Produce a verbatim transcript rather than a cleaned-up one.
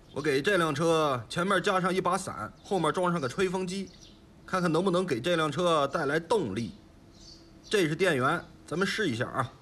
我给这辆车前面加上一把伞，后面装上个吹风机，看看能不能给这辆车带来动力。这是电源，咱们试一下啊。